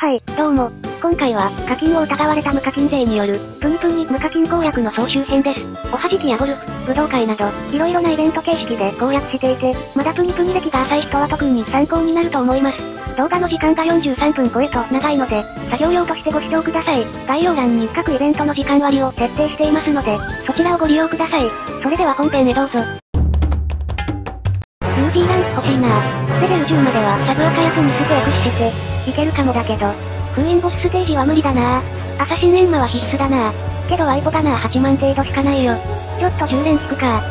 はい、どうも。今回は、課金を疑われた無課金勢による、プニプニ無課金攻略の総集編です。おはじきやゴルフ、武道会など、いろいろなイベント形式で攻略していて、まだプニプニ歴が浅い人は特に参考になると思います。動画の時間が43分超えと長いので、作業用としてご視聴ください。概要欄に各イベントの時間割を設定していますので、そちらをご利用ください。それでは本編へどうぞ。ニュージーランド欲しいな。レベル10まではサブアカ役にステークして、いけるかもだけど、封印ボスステージは無理だな。アサシンエンマは必須だな。けどワイポだな8万程度しかないよ。ちょっと10連引くか。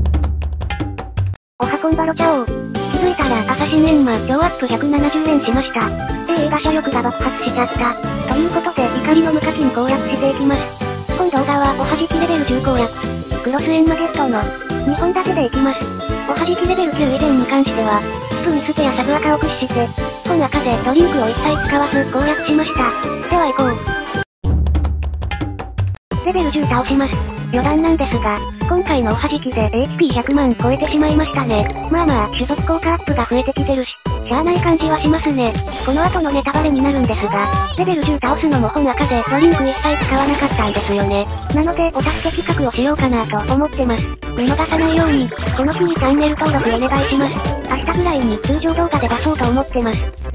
おはこんばろちゃおう。気づいたらアサシンエンマ今日アップ170連しました。打者力が爆発しちゃった。ということで怒りの無課金攻略していきます。本動画はおはじきレベル10攻略。クロスエンマゲットの2本立てでいきます。おはじきレベル9以前に関しては、スプミステやサブアカを駆使して、本赤でドリンクを一切使わず攻略しました。では行こう。レベル10倒します。余談なんですが、今回のおはじきで HP100 万超えてしまいましたね。まあまあ、種族効果アップが増えてきてるし、しゃあない感じはしますね。この後のネタバレになるんですが、レベル10倒すのも本赤でドリンク一切使わなかったんですよね。なので、お助け企画をしようかなと思ってます。見逃さないように、この日にチャンネル登録お願いします。明日ぐらいに通常動画で出そうと思ってます。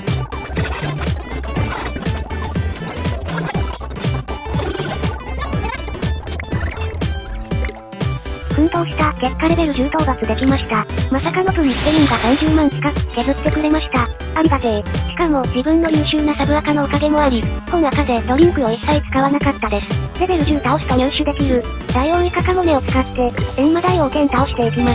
奮闘した結果レベル10討伐できました。まさかのプミステリンが30万近く削ってくれました。ありがてえ。しかも自分の優秀なサブアカのおかげもあり、本赤でドリンクを一切使わなかったです。レベル10倒すと入手できる、大王イカカモネを使って、エンマ大王剣倒していきます。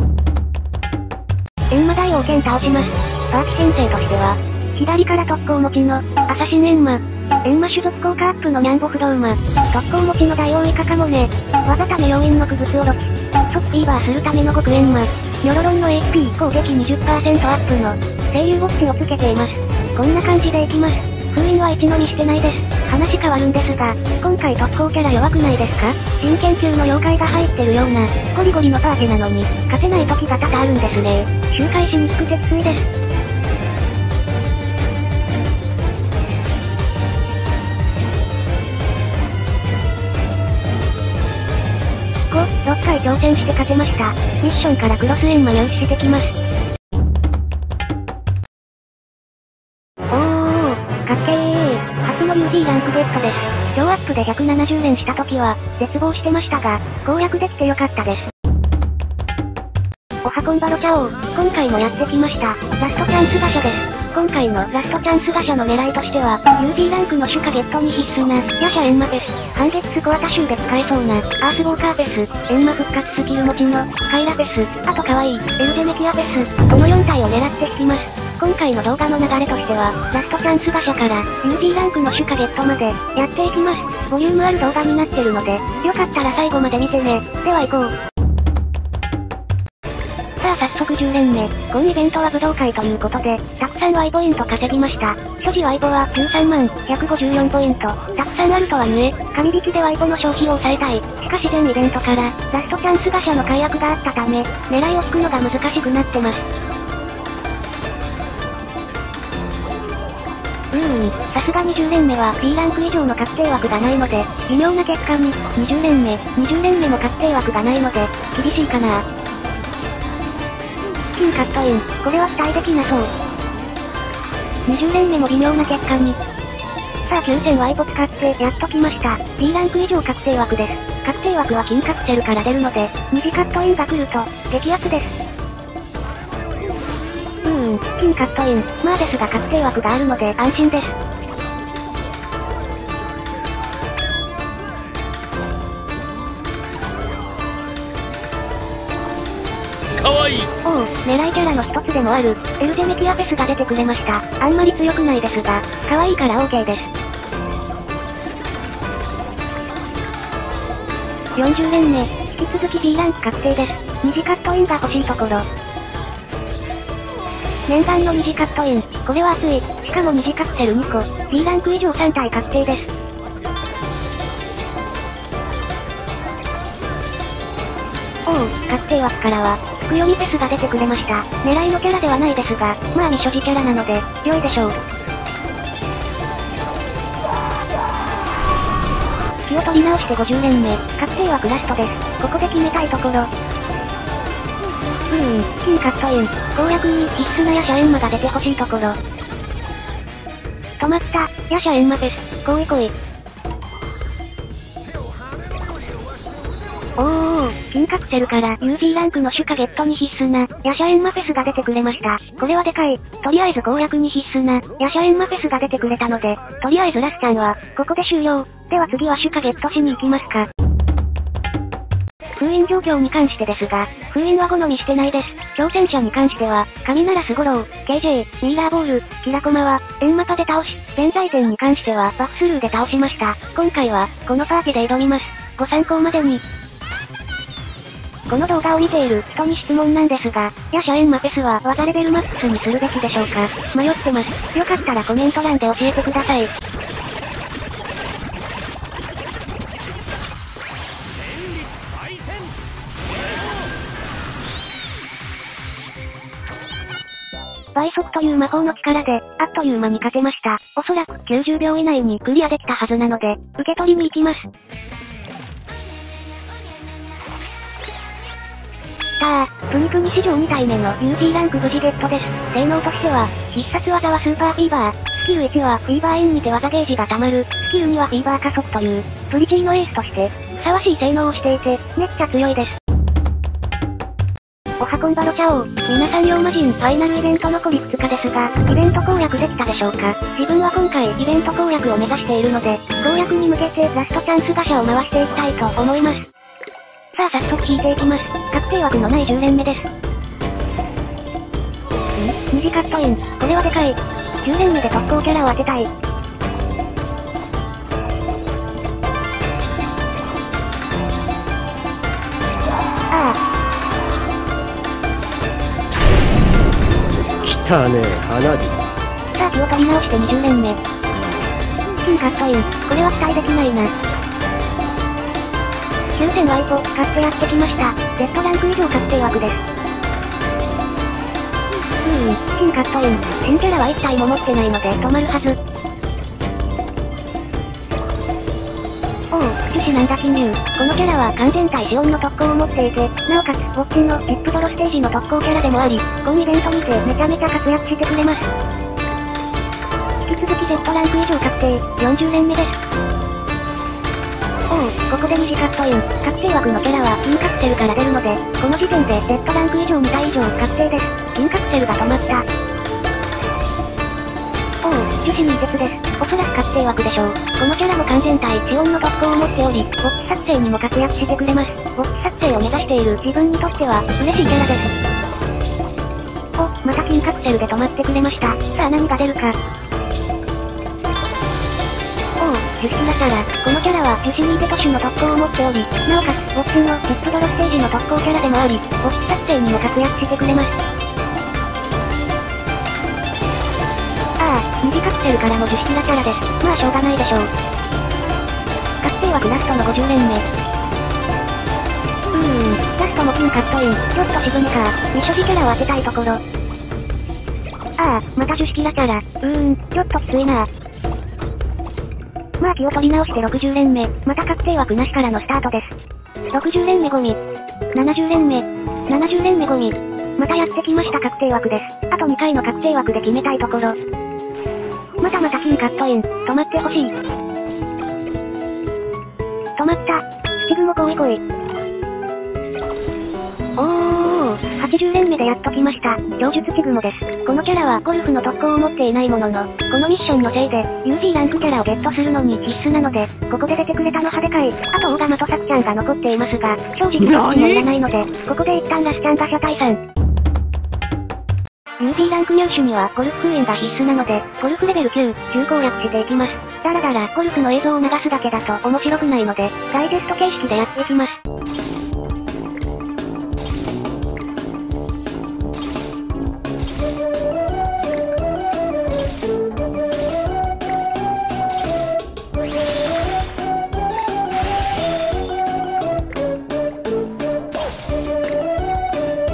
エンマ大王剣倒します。パーティ編成としては、左から特攻持ちの、アサシンエンマ、エンマ種族効果アップのニャンボ不動馬、特攻持ちの大王イカカモネ、技ため要因の区物おろき、即フィーバーするための極エンマ、ニョロロンの HP 攻撃 20% アップの、声優ウォッチをつけています。こんな感じでいきます。封印は1のにしてないです。話変わるんですが、今回特攻キャラ弱くないですか？真剣級の妖怪が入ってるような、ゴリゴリのパーティなのに、勝てない時が多々あるんですね。周回しにくくてきついです。6回挑戦して勝てました。ミッションからクロスエンマ入手してきます。おー、かっけー。初の UG ランクゲットです。今日アップで170連した時は、絶望してましたが、攻略できてよかったです。おはこんばろちゃおう。今回もやってきました。ラストチャンスガシャです。今回のラストチャンスガシャの狙いとしては、UG ランクの種化ゲットに必須な、ヤシャエンマペス、半月スコアタ集で使えそうな、アースウォーカーペス、エンマ復活スキル持ちの、カイラペス、あと可愛い、エルゼメキアペス、この4体を狙って引きます。今回の動画の流れとしては、ラストチャンスガシャから、UG ランクの種化ゲットまで、やっていきます。ボリュームある動画になってるので、よかったら最後まで見てね。では行こう。さあ早速10連目。今イベントは武道会ということで、たくさん Y ポイント稼ぎました。所持 Y ポは13万154ポイント。たくさんあるとはいえ、紙引きで Y ポの消費を抑えたい。しかし全イベントから、ラストチャンスガシャの解約があったため、狙いを引くのが難しくなってます。さすがに10連目は B ランク以上の確定枠がないので、微妙な結果に、20連目も確定枠がないので、厳しいかな。金カットイン。これは期待できなそう。20連目も微妙な結果に。さあ9000ワイポ使ってやっと来ました。B ランク以上確定枠です。確定枠は金カプセルから出るので、二次カットインが来ると、激アツです。金カットイン。まあですが確定枠があるので安心です。おお、狙いキャラの一つでもある、エルゼメキアペスが出てくれました。あんまり強くないですが、可愛いから OK です。40連目、引き続き B ランク確定です。二次カットインが欲しいところ。念願の二次カットイン、これは熱い。しかも二次カプセル2個、B ランク以上3体確定です。おお、確定枠からは、福読みペスが出てくれました。狙いのキャラではないですが、まあ未所持キャラなので、良いでしょう。 を取り直して50連目、確定枠ラストです。ここで決めたいところ。金カットイン、攻略に必須なヤシャエンマが出てほしいところ。止まった、ヤシャエンマフェス、来い来い。金カプセルから UG ランクの主化ゲットに必須な、ヤシャエンマフェスが出てくれました。これはでかい。とりあえず攻略に必須な、ヤシャエンマフェスが出てくれたので、とりあえずラスちゃんは、ここで終了。では次は主化ゲットしに行きますか。封印状況に関してですが、封印は好みしてないです。挑戦者に関しては、神鳴らすゴロー、KJ、ミーラーボール、キラコマは、エンマパで倒し、弁財天に関してはバフスルーで倒しました。今回は、このパーティで挑みます。ご参考までに。この動画を見ている人に質問なんですが、ヤシャエンマフェスは技レベルマックスにするべきでしょうか？迷ってます。よかったらコメント欄で教えてください。倍速という魔法の力で、あっという間に勝てました。おそらく90秒以内にクリアできたはずなので、受け取りに行きます。さあ、プニプニ史上2体目の UG ランク無事ゲットです。性能としては、必殺技はスーパーフィーバー、スキル1はフィーバーインにて技ゲージが溜まる、スキル2はフィーバー加速という、プリチーのエースとして、ふさわしい性能をしていて、めっちゃ強いです。おはこんばろちゃおう。皆さんヨーマ人ファイナルイベント残り2日ですが、イベント攻略できたでしょうか？自分は今回イベント攻略を目指しているので、攻略に向けてラストチャンスガシャを回していきたいと思います。さあ早速引いていきます。確定枠のない10連目です。虹カットイン。これはでかい。10連目で特攻キャラを当てたい。ああ。 来たね、花火。 さあ気を取り直して20連目。金カットイン。これは期待できないな。9000ワイポ、買ってやってきました。Z ランク以上確定枠です。金カットイン。新キャラは1体も持ってないので止まるはず。樹脂なんだ記入。このキャラは完全体シオンの特攻を持っていて、なおかつ、ウォッチのビップドロステージの特攻キャラでもあり、今イベントにてめちゃめちゃ活躍してくれます。引き続き Z ランク以上確定、40連目です。ここで虹カットイン。確定枠のキャラは金カプセルから出るので、この時点で Z ランク以上2体以上確定です。金カプセルが止まった。樹脂に異鉄です。おそらく確定枠でしょう。このキャラも完全体シオンの特攻を持っており、ウォッチ作成にも活躍してくれます。ウォッチ作成を目指している自分にとっては、嬉しいキャラです。また金カプセルで止まってくれました。さあ何が出るか。樹脂だから、このキャラは樹脂ニーテ都市の特攻を持っており、なおかつ、ウォッチのビップドロステージの特攻キャラでもあり、ウォッチ作成にも活躍してくれます。虹カプセルからの樹脂キラキャラです。まあしょうがないでしょう。確定枠ラストの50連目。ラストも金カットイン。ちょっと渋めか。未所持キャラを当てたいところ。また樹脂キラキャラ。ちょっときついな。まあ気を取り直して60連目。また確定枠なしからのスタートです。60連目ゴミ。70連目。70連目ゴミ。またやってきました確定枠です。あと2回の確定枠で決めたいところ。また金カットイン。止まってほしい。止まった。スティグも来い来い。80連目でやっと来ました。超術チグモです。このキャラはゴルフの特攻を持っていないものの、このミッションのせいで、UG ランクキャラをゲットするのに必須なので、ここで出てくれたの派でかい。あとオーガマとサクちゃんが残っていますが、正直どっちもいらないので、ここで一旦ラスちゃんガシャ退散。UG ランク入手にはゴルフ封印が必須なので、ゴルフレベル9、急攻略していきます。だらだらゴルフの映像を流すだけだと面白くないので、ダイジェスト形式でやっていきます。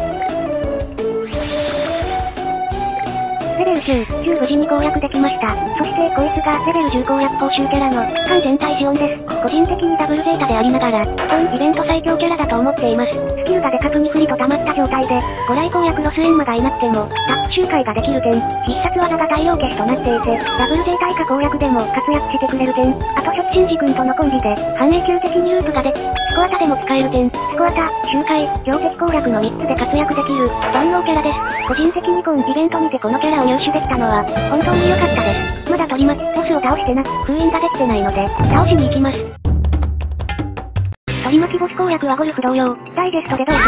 レベル9無事に攻略できました。 そしてこいつがレベル10攻略報酬キャラの完全体シオンです。個人的にダブルゼータでありながら、本イベント最強キャラだと思っています。スキルがデカプにフリと溜まった状態で、ご来光やクロスエンマがいなくても、タップ周回ができる点、必殺技が太陽消しとなっていて、ダブルゼータ以下攻略でも活躍してくれる点、あと初期シンジ君とのコンビで、半永久的にループができ、スコアタでも使える点、スコアタ、周回、強敵攻略の3つで活躍できる、万能キャラです。個人的に今イベントにてこのキャラを入手できたのは、本当に良かったです。まだ取り巻きボスを倒してなく、封印ができてないので、倒しに行きます。取り巻きボス攻略はゴルフ同様、ダイジェストでどうぞ。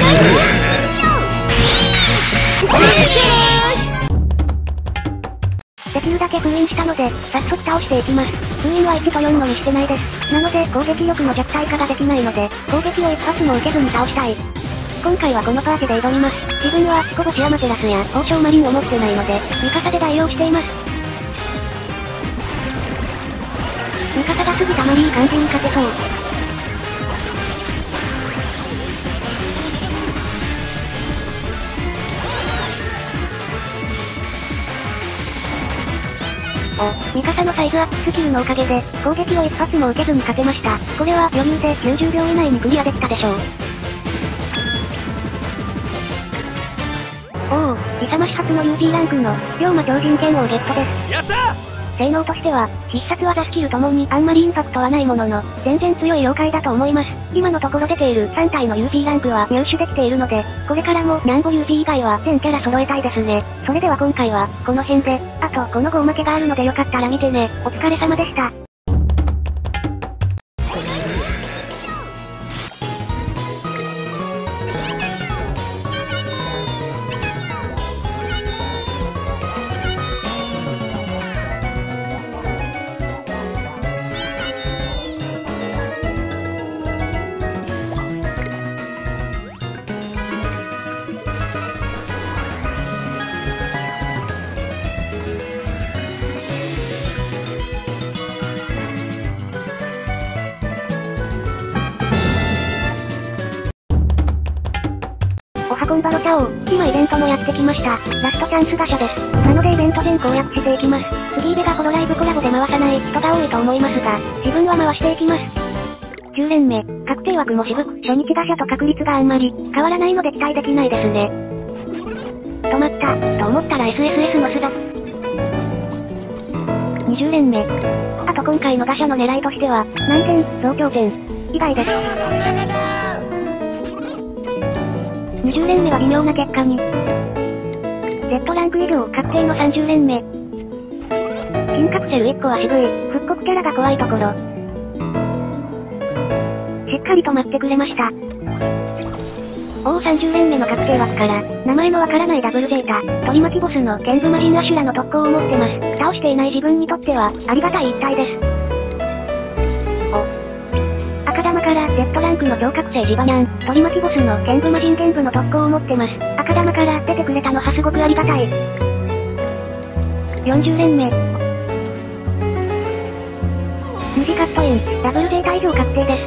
できるだけ封印したので、早速倒していきます。封印は1と4のみしてないです。なので、攻撃力の弱体化ができないので、攻撃を一発も受けずに倒したい。今回はこのパーティで挑みます。自分は、コボチアマテラスや、王将マリンを持ってないので、ミカサで代用しています。ミカサが次たまりいい感じに勝てそう。ミカサのサイズアップスキルのおかげで、攻撃を一発も受けずに勝てました。これは余裕で90秒以内にクリアできたでしょう。おお、勇まし初の UG ランクの、龍馬超人剣をゲットです。やったー！性能としては、必殺技スキルともにあんまりインパクトはないものの、全然強い妖怪だと思います。今のところ出ている3体の UG ランクは入手できているので、これからもニャンボ UG 以外は全キャラ揃えたいですね。それでは今回は、この辺で、あとこのごおまけがあるのでよかったら見てね。お疲れ様でした。おはこんばろちゃおう。今イベントもやってきました。ラストチャンスガシャです。なのでイベント全攻略していきます。次イベがホロライブコラボで回さない人が多いと思いますが、自分は回していきます。10連目、確定枠も渋く、初日ガシャと確率があんまり変わらないので期待できないですね。止まった、と思ったら SSS の巣だ。20連目。あと今回のガシャの狙いとしては、難点、増強点、以外です。20連目は微妙な結果に。Z ランク以上確定の30連目。金カプセル1個は渋い、復刻キャラが怖いところ。しっかりと待ってくれました。おお30連目の確定枠から、名前のわからないダブルゼータ、取り巻きボスの剣舞魔人アシュラの特攻を持ってます。倒していない自分にとっては、ありがたい一体です。赤玉から Z ランクの超覚醒ジバニャン、取り巻きボスの剣舞魔人剣舞の特攻を持ってます。赤玉から出てくれたのはすごくありがたい。40連目。無地カットイン、ダブルゼータ以上確定です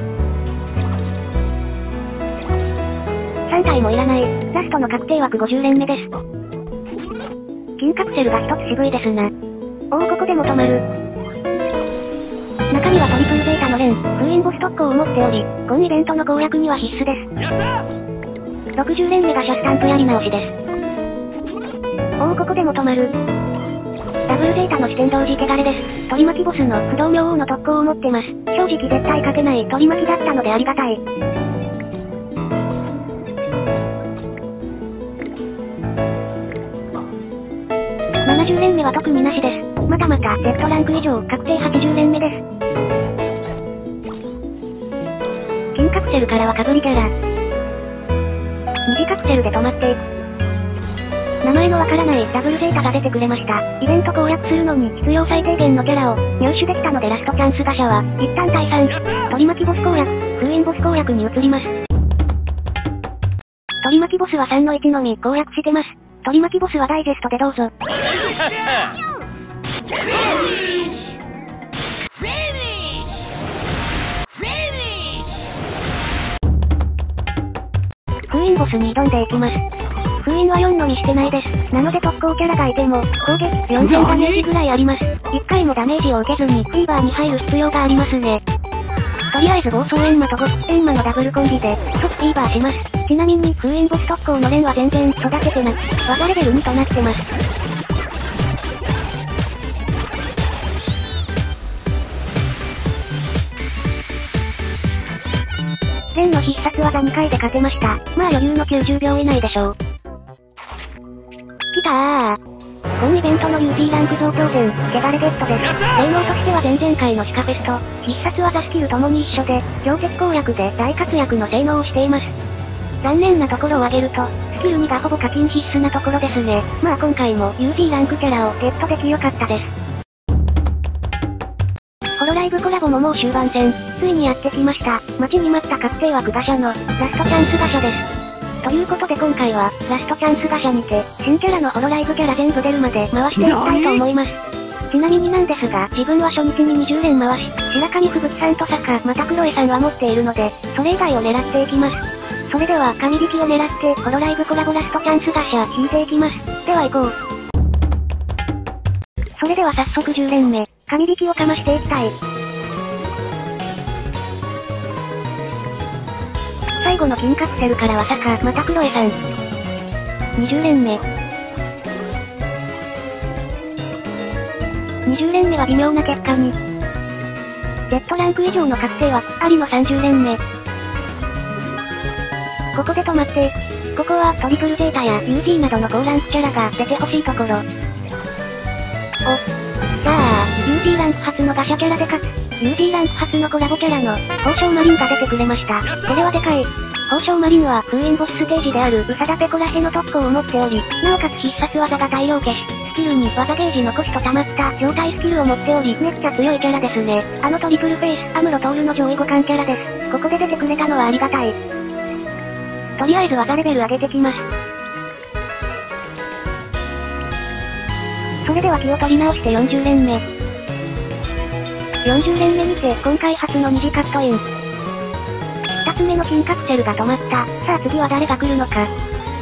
。3体もいらない、ラストの確定枠50連目です。金カプセルが一つ渋いですな。おおここでも止まる。中身はトリプルゼータの連、封印ボス特攻を持っており、今イベントの攻略には必須です。60連目がシャスタンプやり直しです。おおここでも止まる。ダブルゼータの視点同時汚れです。取り巻きボスの不動明王の特攻を持ってます。正直絶対勝てない取り巻きだったのでありがたい。70連目は特になしです。またまた Z ランク以上確定80連目です。金カプセルからはかぶりキャラ。二次カプセルで止まっていく。名前のわからないダブルゼータが出てくれました。イベント攻略するのに必要最低限のキャラを入手できたのでラストチャンスガシャは、一旦退散。取り巻きボス攻略、封印ボス攻略に移ります。取り巻きボスは3の1のみ攻略してます。取り巻きボスはダイジェストでどうぞ。封印ボスに挑んでいきます。封印限は4のみしてないです。なので特攻キャラがいても、攻撃4000ダメージぐらいあります。1回もダメージを受けずにフィーバーに入る必要がありますね。とりあえず暴走エンマとゴエンマのダブルコンビで、即フィーバーします。ちなみに、封印ボス特攻の連は全然育ててなく、技レベル2となってます。連の必殺技2回で勝てました。まあ余裕の90秒以内でしょう。きたー。本イベントの UT ランク増強戦、ケガレゲットです。性能としては前々回のシカフェスと、必殺技スキルともに一緒で、強敵攻略で大活躍の性能をしています。残念なところを挙げると、スキル2がほぼ課金必須なところですね。まあ今回も UT ランクキャラをゲットできよかったです。ホロライブコラボももう終盤戦、ついにやってきました。待ちに待った確定枠ガシャの、ラストチャンスガシャです。ということで今回は、ラストチャンスガシャにて、新キャラのホロライブキャラ全部出るまで回していきたいと思います。ちなみになんですが、自分は初日に20連回し、白神吹雪さんと坂、またクロエさんは持っているので、それ以外を狙っていきます。それでは、神引きを狙って、ホロライブコラボラストチャンスガシャ、引いていきます。では行こう。それでは早速10連目、神引きをかましていきたい。最後の金カプセルからは坂、またクロエさん。20連目。20連目は微妙な結果に。Z ランク以上の確定は、ありの30連目。ここで止まって、ここはトリプルゼータや UT などの高ランクキャラが出てほしいところ。じゃあ、UT ランク初のガシャキャラで勝つ。UT ランク初のコラボキャラの、宝生マリンが出てくれました。これはでかい。宝生マリンは封印ボスステージであるウサダペコラヘの特攻を持っており、なおかつ必殺技が大量消し、スキルに技ゲージ残しと溜まった状態スキルを持っており、めっちゃ強いキャラですね。あのトリプルフェイス、アムロトールの上位互換キャラです。ここで出てくれたのはありがたい。とりあえず技レベル上げてきます。それでは気を取り直して40連目。40連目にて今回初の2次カットイン。2つ目の金カプセルが止まった。さあ次は誰が来るのか。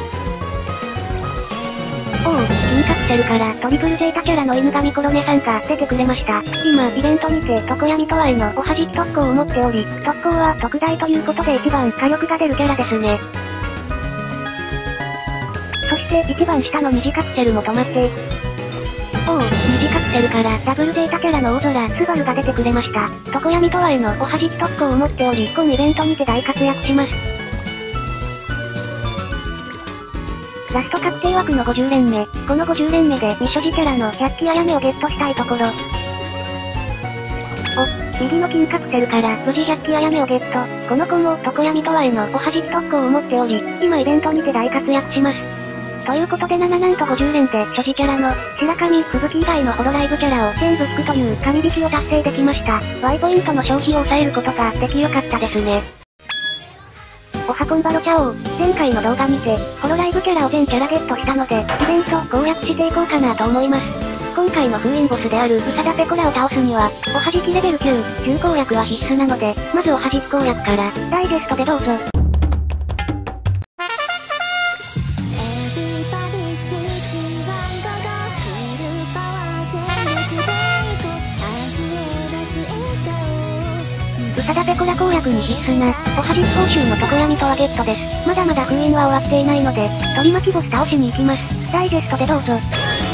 おお、金カプセルからトリプルゼータキャラの犬神コロネさんが出てくれました。今、イベントにて常闇とわへのおはじき特攻を持っており、特攻は特大ということで一番火力が出るキャラですね。そして一番下の2次カプセルも止まっていく。おお、2次カプセルからダブルゼータキャラの大空スバルが出てくれました。常闇とわへのおはじき特攻を持っており、今イベントにて大活躍します。ラスト確定枠の50連目。この50連目で未所持キャラの百鬼あやめをゲットしたいところ。お、右の金カプセルから無事百鬼あやめをゲット。この子も常闇とわへのおはじき特攻を持っており、今イベントにて大活躍します。ということで7なんと50連で所持キャラの白神吹雪以外のホロライブキャラを全部引くという神引きを達成できました。Y ポイントの消費を抑えることができよかったですね。おはこんばろちゃおう。前回の動画見て、ホロライブキャラを全キャラゲットしたので、イベント攻略していこうかなと思います。今回の封印ボスであるウサダペコラを倒すには、おはじきレベル9、9攻略は必須なので、まずおはじき攻略から、ダイジェストでどうぞ。ウサダペコラ攻略に必須な、おはじき報酬の常闇とはゲットです。まだまだ封印は終わっていないので、取り巻きボス倒しに行きます。ダイジェストでどうぞ。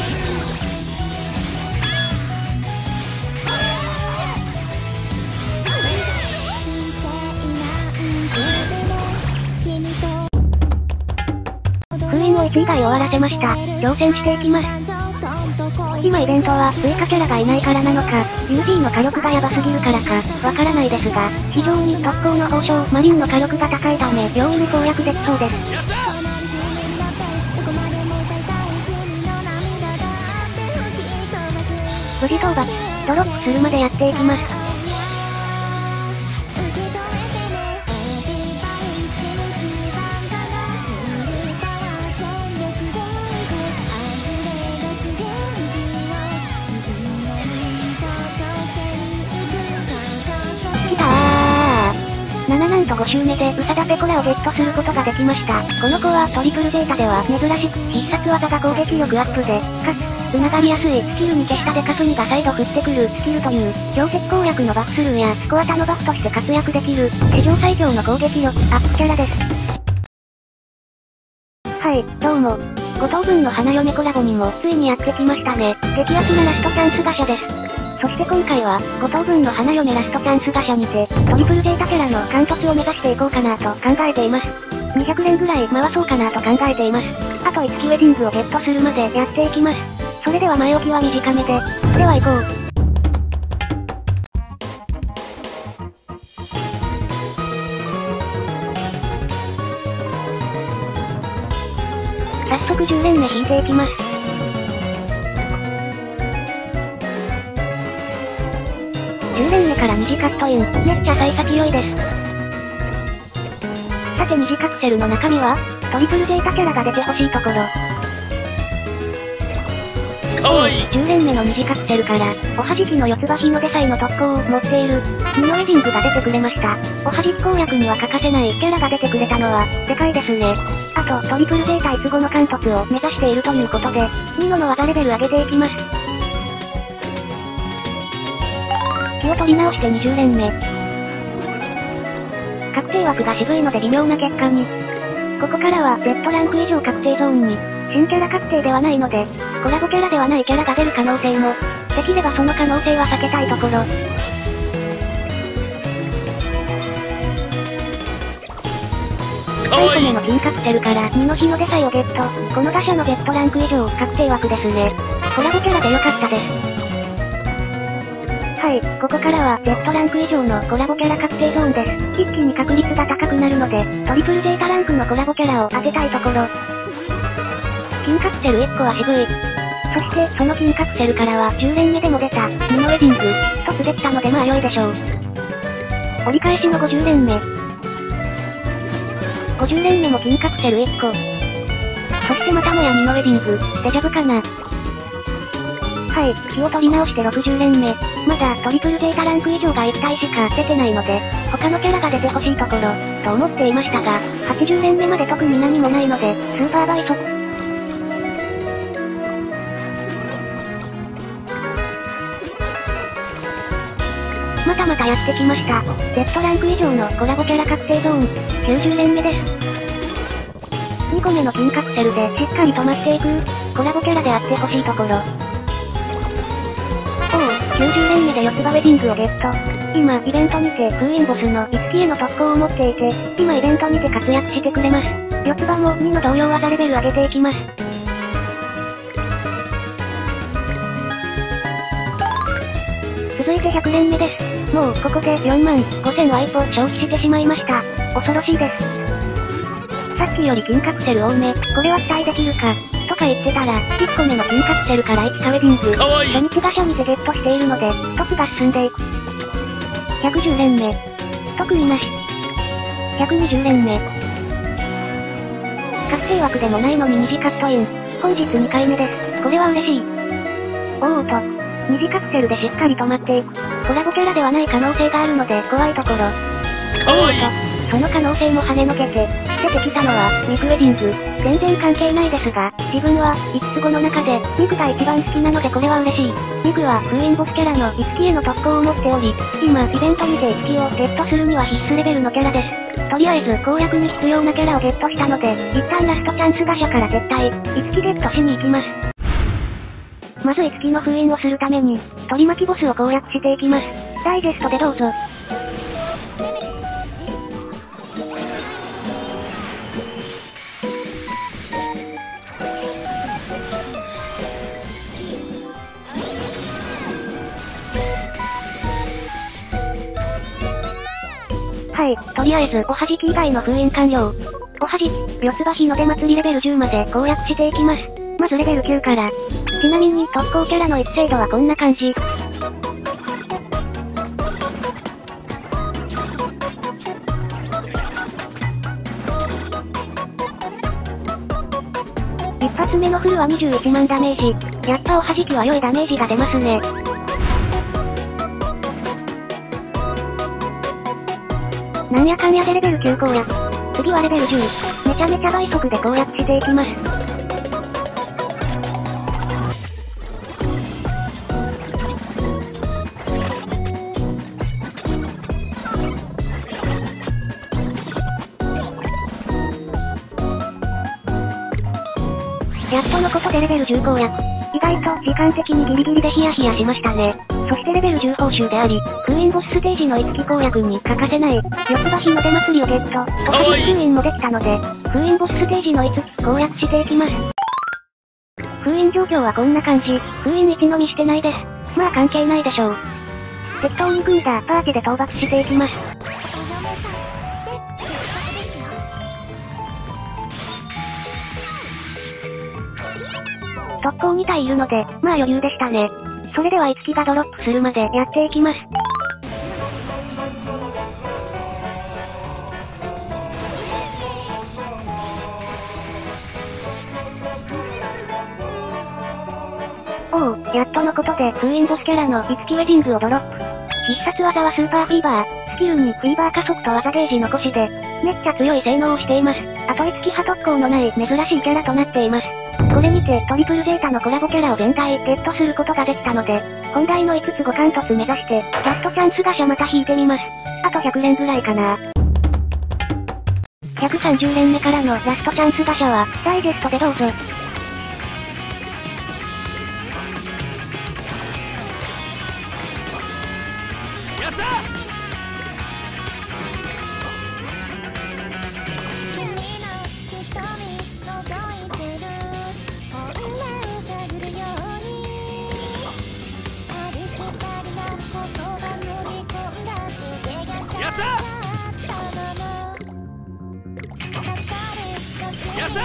封印を1以外終わらせました。挑戦していきます。今イベントは追加キャラがいないからなのか、UT の火力がヤバすぎるからか、わからないですが、非常に特攻の宝生マリンの火力が高いため、容易に攻略できそうです。無事討伐、ドロップするまでやっていきます。7なんとと5周目でウサダペコラをゲットすることができました。この子はトリプルゼータでは珍しく必殺技が攻撃力アップで、かつ、繋がりやすいスキルに消したデカプニが再度降ってくるスキルという、強敵攻略のバフスルーやスコアタのバフとして活躍できる、史上最強の攻撃力アップキャラです。はい、どうも。5等分の花嫁コラボにもついにやってきましたね。激アツなラストチャンスガシャです。そして今回は、5等分の花嫁ラストチャンスガシャにて、トリプルゼータキャラの貫突を目指していこうかなと考えています。200連ぐらい回そうかなと考えています。あと1機ウェディングをゲットするまでやっていきます。それでは前置きは短めで、では行こう。早速10連目引いていきます。10連目から二次カットイン、めっちゃ幸先良いです。さて二次カプセルの中身は、トリプルゼータキャラが出てほしいところ。10連目の二次カプセルから、おはじきの四つ葉日のデサイの特攻を持っている、ミノウェディングが出てくれました。おはじき攻略には欠かせないキャラが出てくれたのは、でかいですね。あと、トリプルゼータ5後の貫突を目指しているということで、ミノの技レベル上げていきます。気を取り直して20連目。確定枠が渋いので微妙な結果に。ここからは Z ランク以上確定ゾーンに、新キャラ確定ではないので、コラボキャラではないキャラが出る可能性も、できればその可能性は避けたいところ。最後目の金カプセルから2の日のデサイをゲット。この打者の Z ランク以上確定枠ですね。コラボキャラで良かったです。はい、ここからは Z ランク以上のコラボキャラ確定ゾーンです。一気に確率が高くなるので、トリプルゼータランクのコラボキャラを当てたいところ。金カプセル1個は渋い。そして、その金カプセルからは10連目でも出た、ミノウェディング、一つできたのでまあ良いでしょう。折り返しの50連目。50連目も金カプセル1個。そしてまたもやミノウェディング、デジャブかな。はい、気を取り直して60連目。まだトリプルゼータランク以上が1体しか出てないので、他のキャラが出てほしいところ、と思っていましたが、80連目まで特に何もないので、スーパー倍速。またまたやってきました。Z ランク以上のコラボキャラ確定ゾーン、90連目です。2個目の金カプセルでしっかり止まっていく、コラボキャラであってほしいところ。90連目で四つ葉ウェディングをゲット。今、イベントにて封印ボスの5機への特攻を持っていて、今イベントにて活躍してくれます。四つ葉も2の同様技レベル上げていきます。続いて100連目です。もうここで45,000ワイプを消費してしまいました。恐ろしいです。さっきより金カプセル多め、これは期待できるか。とか言ってたら、1個目の金カプセルから1カウェディング、初日ガシャにてゲットしているので、突が進んでいく。110連目。特になし。120連目。確定枠でもないのに2次カットイン。本日2回目です。これは嬉しい。おーと、2次カプセルでしっかり止まっていく。コラボキャラではない可能性があるので怖いところ。おーと、その可能性も跳ねのけて、出てきたのは、ミクウェディング。全然関係ないですが、自分は、5つ子の中で、ミクが一番好きなのでこれは嬉しい。ミクは封印ボスキャラの5機への特攻を持っており、今、イベントにて1機をゲットするには必須レベルのキャラです。とりあえず、攻略に必要なキャラをゲットしたので、一旦ラストチャンスガシャから撤退、5機ゲットしに行きます。まず5機の封印をするために、取り巻きボスを攻略していきます。ダイジェストでどうぞ。はい、とりあえず、おはじき以外の封印完了。おはじき、四つ葉日の出祭りレベル10まで攻略していきます。まずレベル9から。ちなみに特攻キャラの育成度はこんな感じ。一発目のフルは21万ダメージ。やっぱおはじきは良いダメージが出ますね。 なんやかんやでレベル9攻略。次はレベル10。めちゃめちゃ倍速で攻略していきます。やっとのことでレベル10攻略。意外と時間的にギリギリでヒヤヒヤしましたね。そしてレベル10報酬であり、封印ボスステージの5つ攻略に欠かせない、四つ葉日の出祭りをゲット。おはぎ封印もできたので、封印ボスステージの5つ攻略していきます。封印状況はこんな感じ。封印1のみしてないです。まあ関係ないでしょう。適当に組んだパーティで討伐していきます。特攻2体いるので、まあ余裕でしたね。それでは5つがドロップするまでやっていきます。おう、やっとのことで封印ボスキャラの5つウェディングをドロップ。必殺技はスーパーフィーバー。スキルにフィーバー加速と技ゲージ残しで、めっちゃ強い性能をしています。あと5つ派特攻のない珍しいキャラとなっています。これにてトリプルゼータのコラボキャラを全体ゲットすることができたので、本題の5つ5貫突目指して、ラストチャンス打者また引いてみます。あと100連ぐらいかな。130連目からのラストチャンス打者は、ダイジェストでどうぞ。 やったやった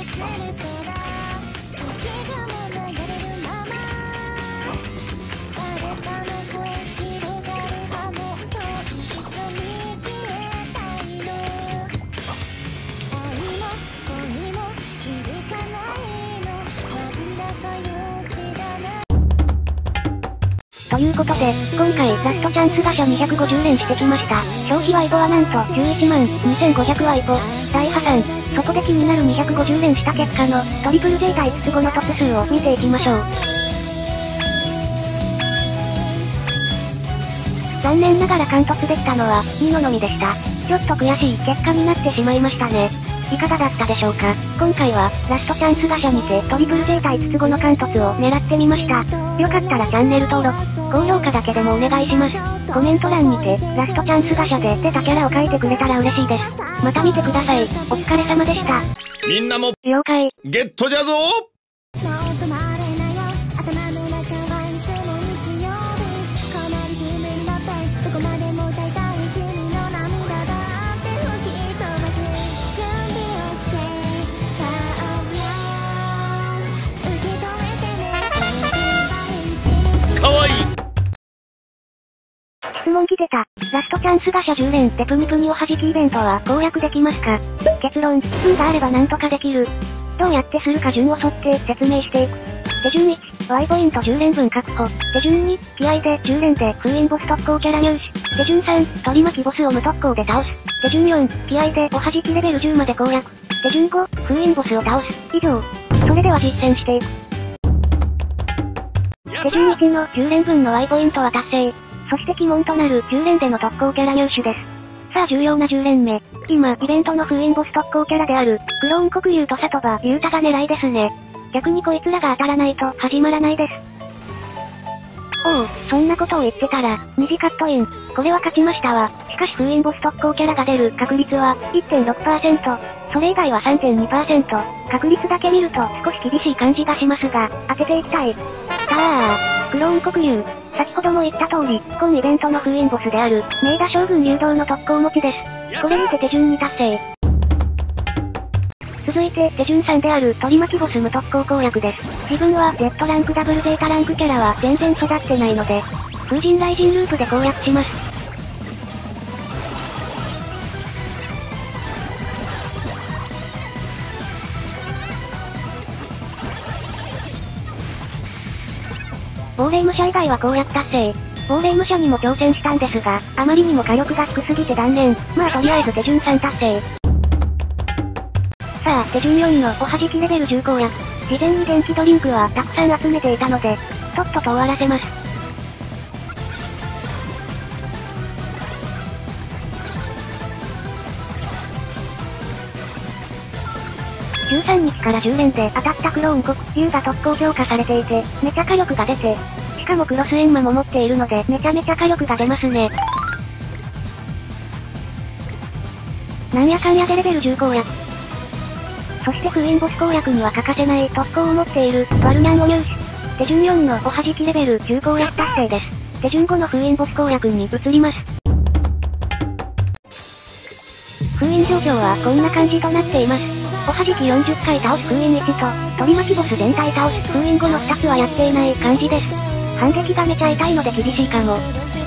ということで、今回ラストチャンス打者250連してきました。消費ワイポはなんと11万2500ワイポ。大破産。そこで気になる250連した結果のトリプル J 対筒子の突数を見ていきましょう。残念ながら貫突できたのは2のみでした。ちょっと悔しい結果になってしまいましたね。いかがだったでしょうか。今回はラストチャンス打者にてトリプル J 対筒子の貫突を狙ってみました。よかったらチャンネル登録、高評価だけでもお願いします。コメント欄にてラストチャンス打者で出たキャラを書いてくれたら嬉しいです。また見てください。お疲れ様でした。 みんなも了解。 ゲットじゃぞ。かわいい。 質問来てた。ラストチャンス打者10連でプニプニおはじきイベントは攻略できますか？結論、運があればなんとかできる。どうやってするか順を沿って説明していく。手順1、Y ポイント10連分確保。手順2、気合で10連で封印ボス特攻キャラ入手。手順3、取り巻きボスを無特攻で倒す。手順4、気合でおはじきレベル10まで攻略。手順5、封印ボスを倒す。以上。それでは実践していく。手順1の10連分の Y ポイントは達成。そして鬼門となる10連での特攻キャラ入手です。さあ重要な10連目。今、イベントの封印ボス特攻キャラである、クローン黒竜と里場優太が狙いですね。逆にこいつらが当たらないと始まらないです。おう、そんなことを言ってたら、2次カットイン。これは勝ちましたわ。しかし封印ボス特攻キャラが出る確率は 1.6%。それ以外は 3.2%。確率だけ見ると少し厳しい感じがしますが、当てていきたい。さあ、クローン黒竜。先ほども言った通り、今イベントの封印ボスである、明田将軍流動の特攻持ちです。これにて手順2達成。続いて手順3である取り巻きボス無特攻攻略です。自分は Z ランクダブルゼータランクキャラは全然育ってないので、風神雷神ループで攻略します。亡霊武者以外は攻略達成。 亡霊武者にも挑戦したんですが、あまりにも火力が低すぎて断念。まあとりあえず手順3達成。さあ、手順4のおはじきレベル10攻略。事前に電気ドリンクはたくさん集めていたので、とっとと終わらせます。13日から10連で当たったクローン国竜が特攻強化されていて、めちゃ火力が出て、しかもクロスエンマも持っているのでめちゃめちゃ火力が出ますね。なんやかんやでレベル10攻略。そして封印ボス攻略には欠かせない特攻を持っているワルニャンを入手。手順4のおはじきレベル10攻略達成です。手順5の封印ボス攻略に移ります。封印状況はこんな感じとなっています。おはじき40回倒し封印1と、取り巻きボス全体倒し封印後の2つはやっていない感じです。反撃がめちゃ痛いので厳しいかも。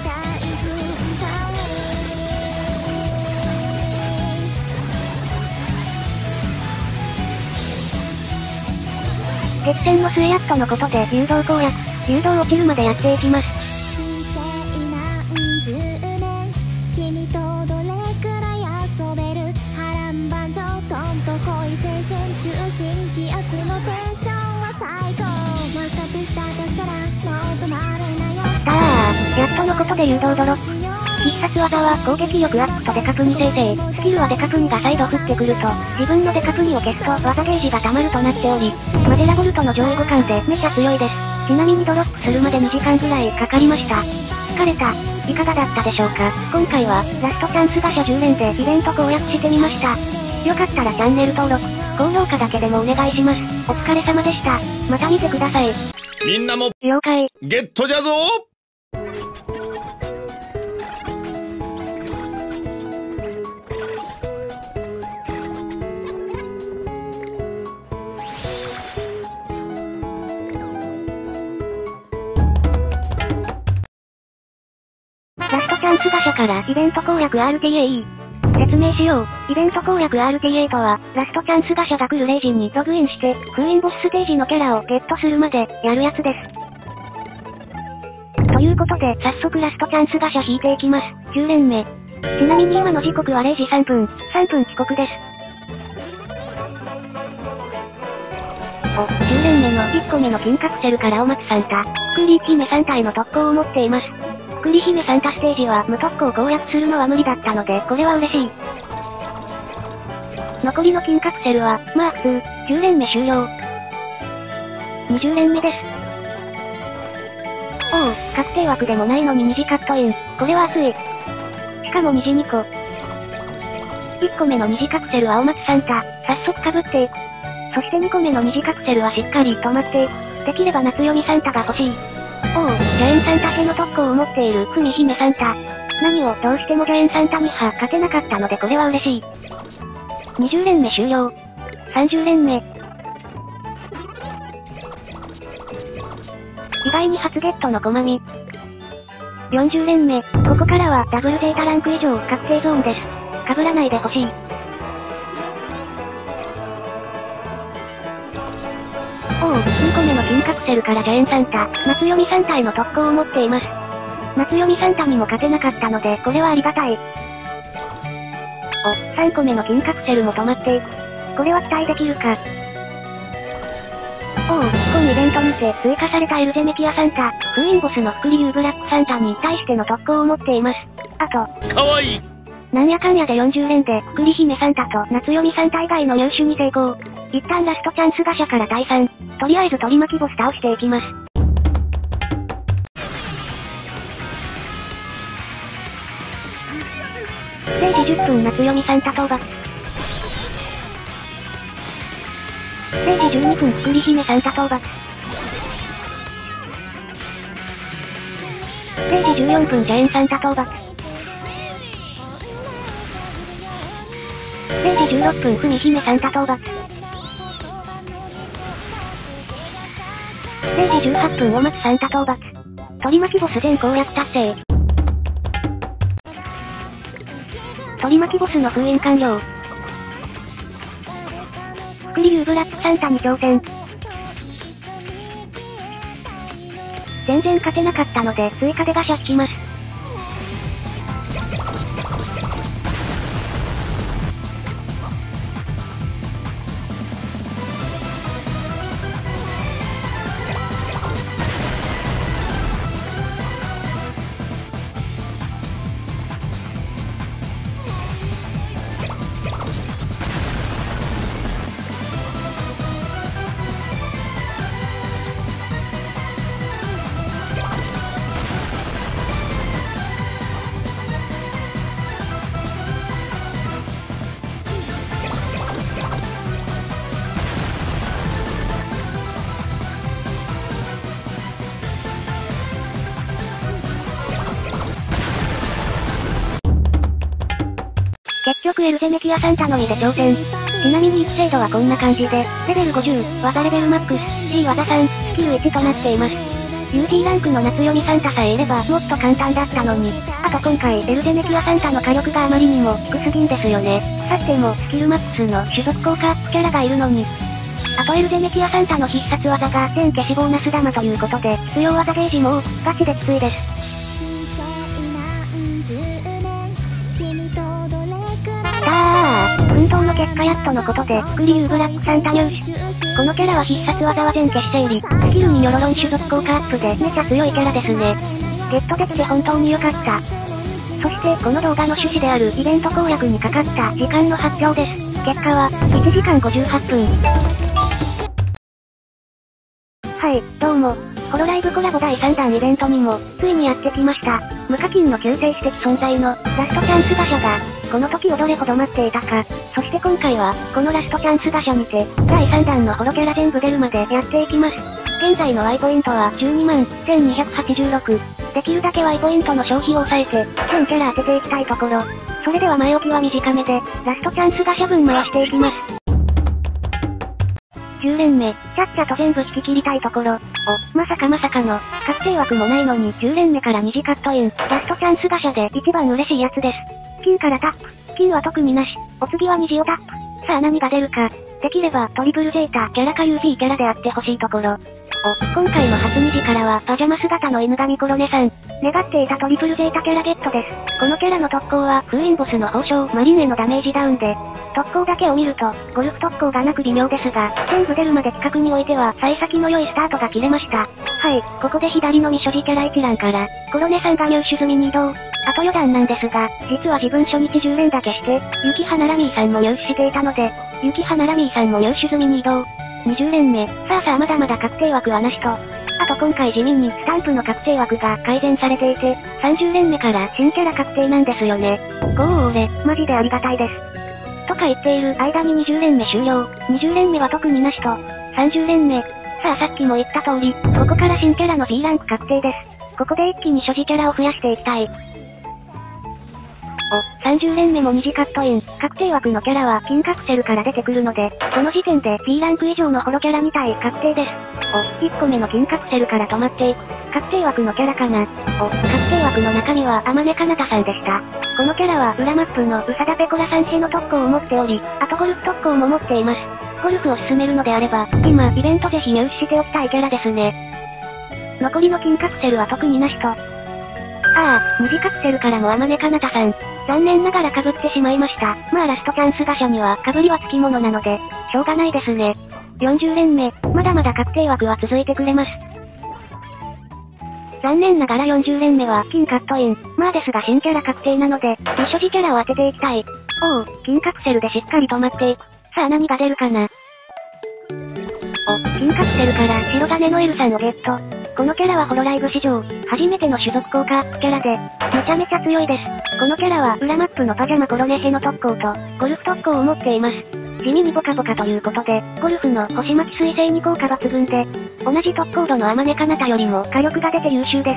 激戦の末やっとのことで誘導攻略、誘導落ちるまでやっていきます。やっとのことで誘導ドロップ。必殺技は攻撃力アップとデカプニ生成。スキルはデカプニが再度降ってくると、自分のデカプニを消すと技ゲージが溜まるとなっており、マゼラボルトの上位互換でめちゃ強いです。ちなみにドロップするまで2時間ぐらいかかりました。疲れた。いかがだったでしょうか。今回はラストチャンス打者10連でイベント攻略してみました。よかったらチャンネル登録、高評価だけでもお願いします。お疲れ様でした。また見てください。 みんなも了解。 ゲットじゃぞ。 ラストチャンス打者からイベント攻略 RTA。説明しよう。イベント攻略 RTA とは、ラストチャンス打者が来るレイジンにログインして、封印ボスステージのキャラをゲットするまで、やるやつです。ということで、早速ラストチャンス打者引いていきます。9連目。ちなみに今の時刻は0時3分。3分遅刻です。10連目の1個目の金カプセルからお松サンタ、クリ姫サンタへの特攻を持っています。クリ姫サンタステージは無特攻攻略するのは無理だったので、これは嬉しい。残りの金カプセルは、マーク2、9連目終了。20連目です。おお、確定枠でもないのに虹カットイン。これは熱い。しかも虹2個。1個目の虹カプセルは青松サンタ、早速被っていく。そして2個目の虹カプセルはしっかり止まっていく。できれば夏読みサンタが欲しい。おお、ジャエンサンタへの特攻を持っているクミ姫サンタ。何をどうしてもジャエンサンタには勝てなかったのでこれは嬉しい。20連目終了。30連目。意外に初ゲットのコマミ。40連目。ここからはダブルゼータランク以上確定ゾーンです。被らないでほしい。おお、2個目の金カプセルからジャエンサンタ、夏読みサンタへの特攻を持っています。夏読みサンタにも勝てなかったので、これはありがたい。お、3個目の金カプセルも止まっていく。これは期待できるか。おお、今イベントにて追加されたエルゼメキアサンタ、封印ボスのフクリユーブラックサンタに対しての特攻を持っています。あと、 かわいい。 なんやかんやで40連で、フクリ姫サンタと夏読みサンタ以外の入手に成功。一旦ラストチャンス打者から退散。とりあえず取り巻きボス倒していきます。0時10分夏読みサンタ討伐。0時12分フクリ姫サンタ討伐。0時14分ジャエンサンタ討伐。0時16分フミ姫サンタ討伐。0時18分お松サンタ討伐。取り巻きボス全攻略達成。取り巻きボスの封印完了。フクリユーブラックサンタに挑戦。 全然勝てなかったので追加でガシャ引きます。結局エルゼメキアサンタのみで挑戦。ちなみに育成度はこんな感じで、レベル50、技レベルマックス、G 技3、スキル1となっています。UG ランクの夏読みサンタさえいればもっと簡単だったのに。あと今回エルゼメキアサンタの火力があまりにも低すぎんですよね。さてもスキルマックスの種族効果アップキャラがいるのに。あとエルゼメキアサンタの必殺技が全消しボーナス玉ということで、必要技ゲージもガチできついです。奮闘の結果やっとのことで、クリューブラックサンタ入手。このキャラは必殺技は全消し整理、スキルにニョロロン種族効果アップでめちゃ強いキャラですね。ゲットできて本当に良かった。そしてこの動画の趣旨であるイベント攻略にかかった時間の発表です。結果は、1時間58分。はい、どうも。ホロライブコラボ第3弾イベントにも、ついにやってきました。無課金の救世主的存在の、ラストチャンスガシャが、この時をどれほど待っていたか。そして今回は、このラストチャンスガシャにて、第3弾のホロキャラ全部出るまでやっていきます。現在の Y ポイントは12万1286。できるだけ Y ポイントの消費を抑えて、全キャラ当てていきたいところ。それでは前置きは短めで、ラストチャンスガシャ分回していきます。10連目、ちゃっちゃと全部引き切りたいところ。まさかの、確定枠もないのに10連目から2次カットイン。ラストチャンスガシャで一番嬉しいやつです。金からタップ。金は特になし。お次は虹をタップ。さあ何が出るか。できればトリプルゼータキャラか UG キャラであってほしいところ。今回の初虹からはパジャマ姿の犬神コロネさん。願っていたトリプルゼータキャラゲットです。このキャラの特攻は封印ボスの報奨マリンへのダメージダウンで、特攻だけを見ると、ゴルフ特攻がなく微妙ですが、全部出るまで企画においては幸先の良いスタートが切れました。はい、ここで左の未所持キャラ一覧から、コロネさんが入手済みに移動。あと余談なんですが、実は自分初日10連だけして、雪花ラミーさんも入手していたので、雪花ラミーさんも入手済みに移動。20連目、さあまだまだ確定枠はなしと。あと今回地味にスタンプの確定枠が改善されていて、30連目から新キャラ確定なんですよね。俺、マジでありがたいです。とか言っている間に20連目終了。20連目は特になしと。30連目。さっきも言った通り、ここから新キャラの B ランク確定です。ここで一気に所持キャラを増やしていきたい。30連目も2次カットイン。確定枠のキャラは金カプセルから出てくるので、この時点で B ランク以上のホロキャラ2体確定です。1個目の金カプセルから止まっていく。確定枠のキャラかな。確定枠の中身は天音かなたさんでした。このキャラは裏マップのウサダペコラさんへの特攻を持っており、あとゴルフ特攻も持っています。ゴルフを進めるのであれば、今イベントぜひ入手しておきたいキャラですね。残りの金カプセルは特になしと。2次カプセルからも天音かなたさん。残念ながら被ってしまいました。ラストチャンスガシャには被りはつきものなので、しょうがないですね。40連目、まだまだ確定枠は続いてくれます。残念ながら40連目は金カットイン。ですが新キャラ確定なので、未所持キャラを当てていきたい。金カプセルでしっかり止まっていく。さあ何が出るかな。金カプセルから白金のエルさんをゲット。このキャラはホロライブ史上、初めての種族効果アップキャラで、めちゃめちゃ強いです。このキャラは裏マップのパジャマコロネヘの特攻と、ゴルフ特攻を持っています。地味にボカボカということで、ゴルフの星巻彗星に効果抜群で、同じ特攻度の天音かなたよりも火力が出て優秀です。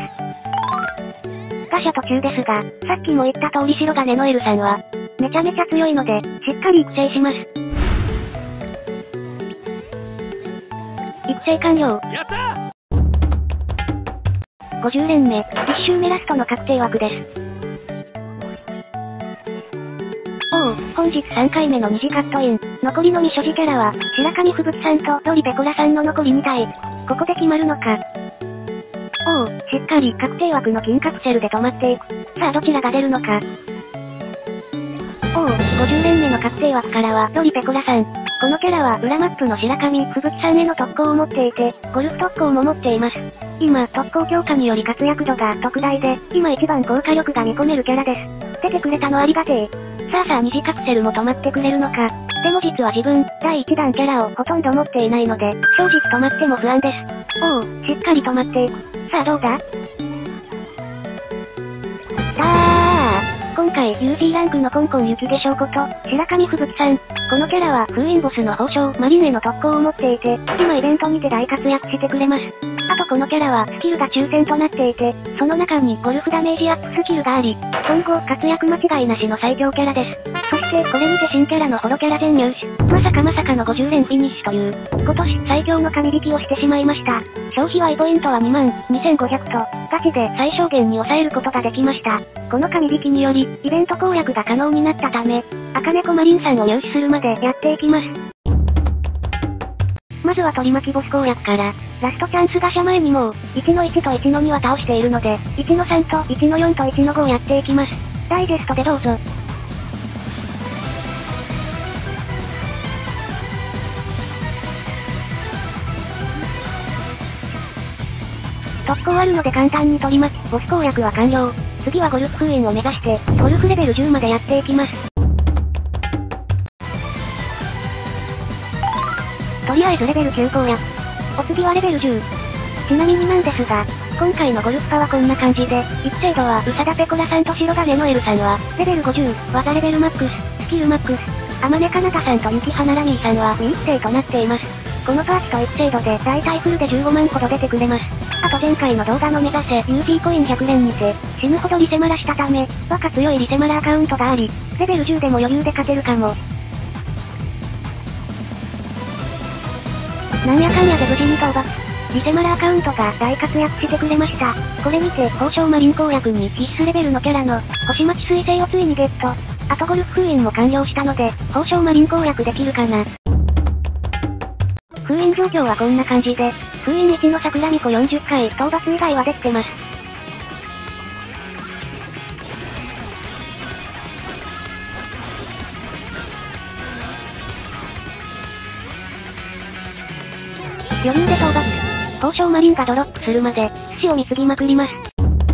ガシャ途中ですが、さっきも言った通り白金のエルさんは、めちゃめちゃ強いので、しっかり育成します。育成完了。 やった 50連目、1周目ラストの確定枠です。本日3回目の2次カットイン。残りの未所持キャラは、白神吹雪さんとロリペコラさんの残り2体。ここで決まるのか。 おお、しっかり確定枠の金カプセルで止まっていく。さあどちらが出るのか。おお、50連目の確定枠からは、ロリペコラさん。このキャラは裏マップの白神吹雪さんへの特攻を持っていて、ゴルフ特攻も持っています。今、特攻強化により活躍度が特大で、今一番効果力が見込めるキャラです。出てくれたのありがてえ。さあ二次カプセルも止まってくれるのか。でも実は自分、第1弾キャラをほとんど持っていないので、正直止まっても不安です。おお、しっかり止まっていく。さあどうだ？今回 UG ランクのコンコン雪化粧こと、白神吹雪さん。このキャラは封印ボスの宝章マリンへの特攻を持っていて、今イベントにて大活躍してくれます。あとこのキャラはスキルが抽選となっていて、その中にゴルフダメージアップスキルがあり、今後活躍間違いなしの最強キャラです。そしてこれにて新キャラのホロキャラ全入手。まさかの50連フィニッシュという、今年最強の神引きをしてしまいました。消費 Y ポイントは22,500と、ガチで最小限に抑えることができました。この神引きにより、イベント攻略が可能になったため、赤猫マリンさんを入手するまでやっていきます。まずは取り巻きボス攻略から、ラストチャンスが車前にもう、1の1と1の2は倒しているので、1の3と1の4と1の5をやっていきます。ダイジェストでどうぞ。特攻あるので簡単に取り巻き、ボス攻略は完了。次はゴルフ封印を目指して、ゴルフレベル10までやっていきます。とりあえずレベル9攻略。お次はレベル10。ちなみになんですが、今回のゴルフパはこんな感じで、一程度は宇佐田ペコラさんと白金のエルさんは、レベル50、技レベルマックス、スキルマックス。天音かなたさんと雪花ラミーさんは2一程となっています。このパーチと1程度で大体フルで15万ほど出てくれます。あと前回の動画の目指せ UG コイン100連にて、死ぬほどリセマラしたため、バカ強いリセマラアカウントがあり、レベル10でも余裕で勝てるかも。なんやかんやで無事に討伐。リセマラアカウントが大活躍してくれました。これにて宝章マリン攻略に必須レベルのキャラの星待ち彗星をついにゲット。あとゴルフ封印も完了したので、宝章マリン攻略できるかな。封印状況はこんな感じで、封印1の桜巫女40回討伐以外はできてます。余裕で討伐。宝章マリンがドロップするまで、寿司を貢ぎまくります。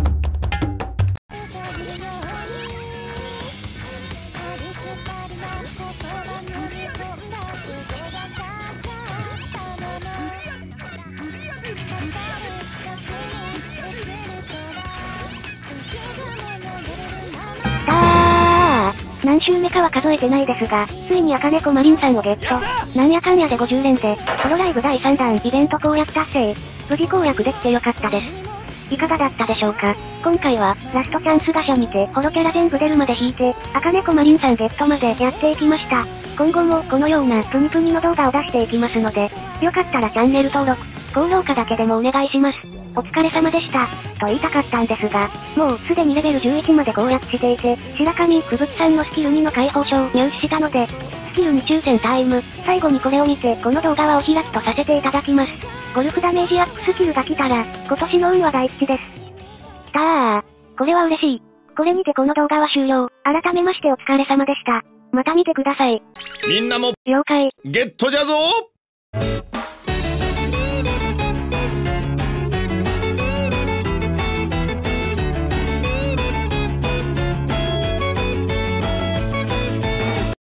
何周目かは数えてないですが、ついに赤猫マリンさんをゲット。なんやかんやで50連で、ソロライブ第3弾イベント攻略達成。無事攻略できてよかったです。いかがだったでしょうか。今回は、ラストチャンスガシャにて、ホロキャラ全部出るまで引いて、赤猫マリンさんゲットまでやっていきました。今後もこのようなプニプニの動画を出していきますので、よかったらチャンネル登録、高評価だけでもお願いします。お疲れ様でした。と言いたかったんですが、もうすでにレベル11まで攻略していて、白神吹雪さんのスキル2の解放書を入手したので、スキル2抽選タイム、最後にこれを見てこの動画はお開きとさせていただきます。ゴルフダメージアップスキルが来たら、今年の運は大吉です。きたー。これは嬉しい。これにてこの動画は終了。改めましてお疲れ様でした。また見てください。 みんなも了解。 ゲットじゃぞ。